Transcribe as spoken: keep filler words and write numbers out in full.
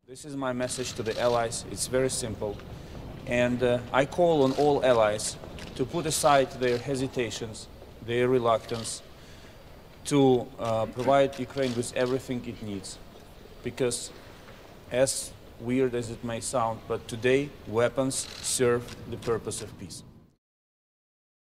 This is my message to the allies. It's very simple. And uh, I call on all allies to put aside their hesitations, their reluctance, to uh, provide Ukraine with everything it needs. Because, as weird as it may sound, but today weapons serve the purpose of peace.